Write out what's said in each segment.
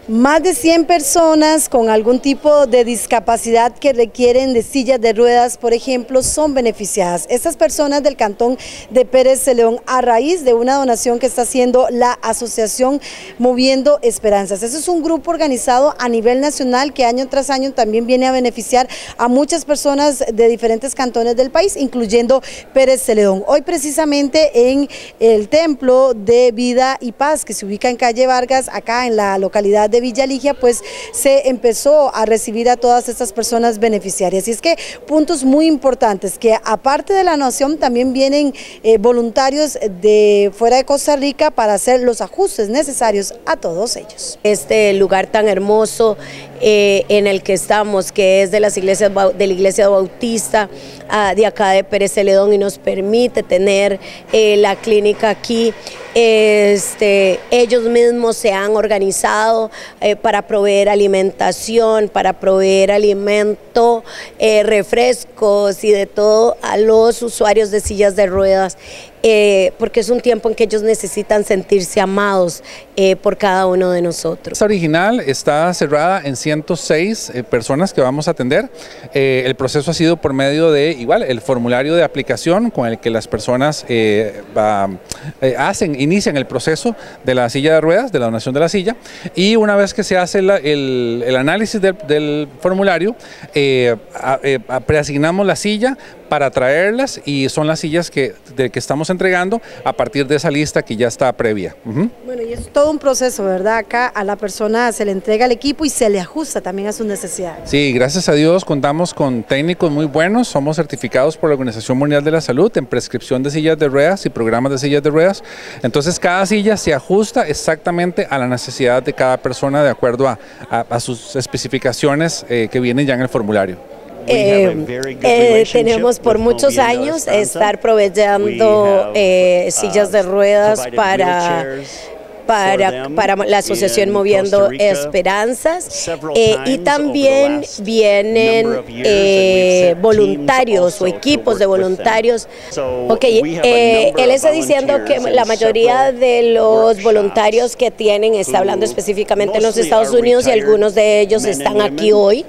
Más de 100 personas con algún tipo de discapacidad que requieren de sillas de ruedas, por ejemplo, son beneficiadas. Estas personas del cantón de Pérez de León, a raíz de una donación que está haciendo la asociación Moviendo Esperanzas. Ese es un grupo organizado a nivel nacional que año tras año también viene a beneficiar a muchas personas de diferentes cantones del país, incluyendo Pérez de León. Hoy precisamente en el Templo de Vida y Paz, que se ubica en calle Vargas, acá en la localidad de Villa Ligia, pues se empezó a recibir a todas estas personas beneficiarias. Y es que puntos muy importantes, que aparte de la nación también vienen voluntarios de fuera de Costa Rica para hacer los ajustes necesarios a todos ellos. Este lugar tan hermoso en el que estamos, que es de la iglesia bautista de acá de Pérez de León, y nos permite tener la clínica aquí. Ellos mismos se han organizado para proveer alimentación, para proveer alimento, refrescos y de todo a los usuarios de sillas de ruedas, porque es un tiempo en que ellos necesitan sentirse amados por cada uno de nosotros. Esta original está cerrada en 106 personas que vamos a atender. El proceso ha sido por medio de, igual, el formulario de aplicación con el que las personas inician el proceso de la silla de ruedas, de la donación de la silla, y una vez que se hace el análisis del formulario, preasignamos la silla para traerlas, y son las sillas que estamos entregando a partir de esa lista que ya está previa. Bueno, y es todo un proceso, ¿verdad? Acá a la persona se le entrega el equipo y se le ajusta también a sus necesidades. Sí, gracias a Dios contamos con técnicos muy buenos, somos certificados por la Organización Mundial de la Salud en prescripción de sillas de ruedas y programas de sillas de ruedas. Entonces cada silla se ajusta exactamente a la necesidad de cada persona de acuerdo a sus especificaciones que vienen ya en el formulario. Tenemos por muchos años estar proveyendo sillas de ruedas para la asociación Moviendo Esperanzas, y también vienen voluntarios o equipos de voluntarios. Él está diciendo que la mayoría de los voluntarios que tienen, está hablando específicamente en los Estados Unidos, y algunos de ellos están aquí hoy,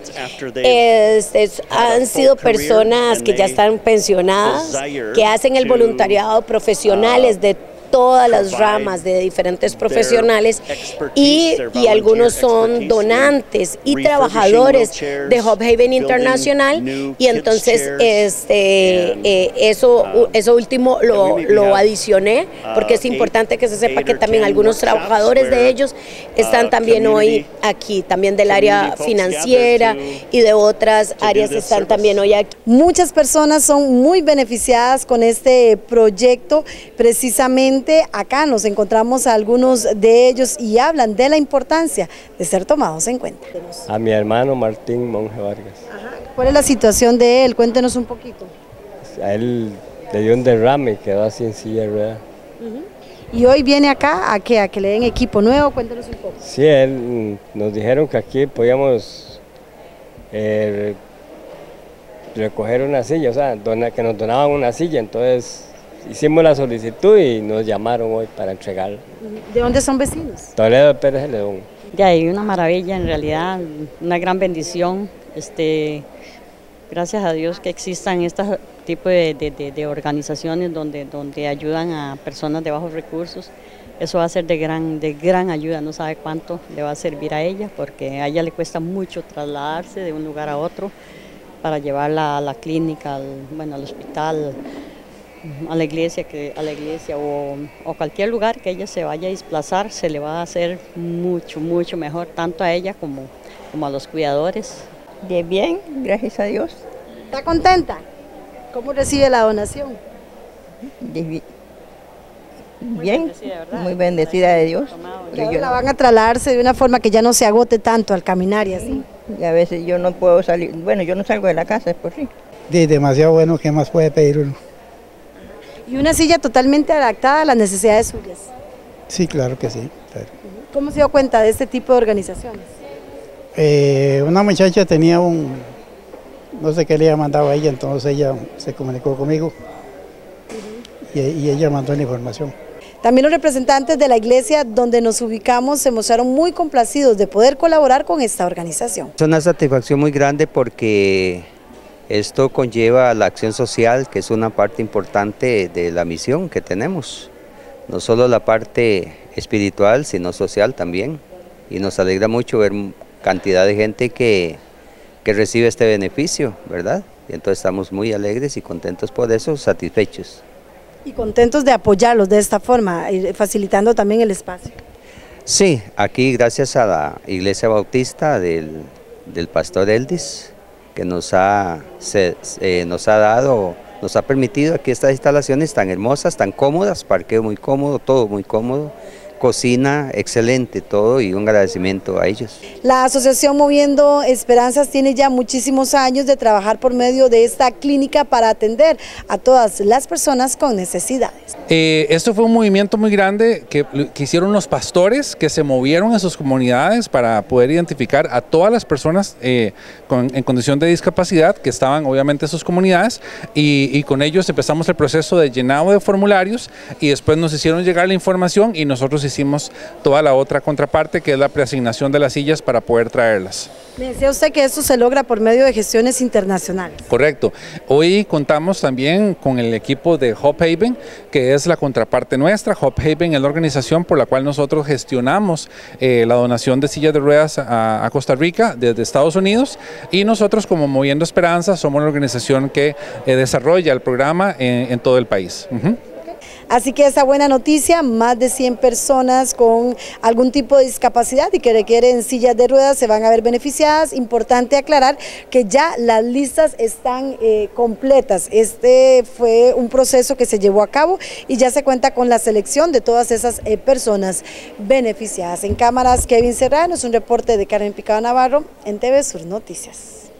han sido personas que ya están pensionadas, que hacen el voluntariado, profesionales de todas las ramas de diferentes profesionales, y algunos son donantes y trabajadores de Hope Haven Internacional, y entonces eso último lo adicioné porque es importante que se sepa que también algunos trabajadores de ellos están también hoy aquí, también del área financiera y de otras áreas están también hoy aquí. Muchas personas son muy beneficiadas con este proyecto. Precisamente acá nos encontramos a algunos de ellos y hablan de la importancia de ser tomados en cuenta. A mi hermano Martín Monge Vargas. Ajá. ¿Cuál es la situación de él? Cuéntenos un poquito. A él le dio un derrame y quedó así en silla de ruedas. ¿Y hoy viene acá a qué? ¿A que le den equipo nuevo? Cuéntenos un poco. Sí, nos dijeron que aquí podíamos recoger una silla, o sea, que nos donaban una silla, entonces hicimos la solicitud y nos llamaron hoy para entregarla. ¿De dónde son vecinos? Toledo de Pérez de León. Ya hay una maravilla, en realidad, una gran bendición. Gracias a Dios que existan este tipo de organizaciones donde ayudan a personas de bajos recursos. Eso va a ser de gran ayuda, no sabe cuánto le va a servir a ella, porque a ella le cuesta mucho trasladarse de un lugar a otro para llevarla a la clínica, al hospital, a la iglesia o cualquier lugar que ella se vaya a desplazar, se le va a hacer mucho mejor, tanto a ella como a los cuidadores. De bien, gracias a Dios. ¿Está contenta? ¿Cómo recibe la donación? Bien, muy bendecida de Dios. Y ahora la van a trasladarse de una forma que ya no se agote tanto al caminar y así. Y a veces yo no puedo salir, bueno, yo no salgo de la casa, es por sí. Demasiado bueno, ¿qué más puede pedir uno? Y una silla totalmente adaptada a las necesidades suyas. Sí, claro que sí. Claro. ¿Cómo se dio cuenta de este tipo de organizaciones? Una muchacha tenía no sé qué le había mandado a ella, entonces ella se comunicó conmigo y ella mandó la información. También los representantes de la iglesia donde nos ubicamos se mostraron muy complacidos de poder colaborar con esta organización. Es una satisfacción muy grande porque esto conlleva la acción social, que es una parte importante de la misión que tenemos. No solo la parte espiritual, sino social también. Y nos alegra mucho ver cantidad de gente que recibe este beneficio, ¿verdad? Y entonces estamos muy alegres y contentos por eso, satisfechos. Y contentos de apoyarlos de esta forma, facilitando también el espacio. Sí, aquí gracias a la Iglesia Bautista del pastor Eldis, que nos ha permitido aquí estas instalaciones tan hermosas, tan cómodas, parqueo muy cómodo, todo muy cómodo, cocina excelente, todo, y un agradecimiento a ellos. La asociación Moviendo Esperanzas tiene ya muchísimos años de trabajar por medio de esta clínica para atender a todas las personas con necesidades. Esto fue un movimiento muy grande que hicieron los pastores, que se movieron en sus comunidades para poder identificar a todas las personas en condición de discapacidad que estaban obviamente en sus comunidades, y con ellos empezamos el proceso de llenado de formularios, y después nos hicieron llegar la información y nosotros hicimos toda la otra contraparte, que es la preasignación de las sillas para poder traerlas. Me decía usted que esto se logra por medio de gestiones internacionales. Correcto. Hoy contamos también con el equipo de Hope Haven, que es la contraparte nuestra. Hope Haven es la organización por la cual nosotros gestionamos la donación de sillas de ruedas a Costa Rica desde Estados Unidos, y nosotros como Moviendo Esperanza somos la organización que desarrolla el programa en todo el país. Así que esa buena noticia, más de 100 personas con algún tipo de discapacidad y que requieren sillas de ruedas se van a ver beneficiadas. Importante aclarar que ya las listas están completas. Este fue un proceso que se llevó a cabo y ya se cuenta con la selección de todas esas personas beneficiadas. En cámaras, Kevin Serrano, es un reporte de Carmen Picado Navarro en TV Sur Noticias.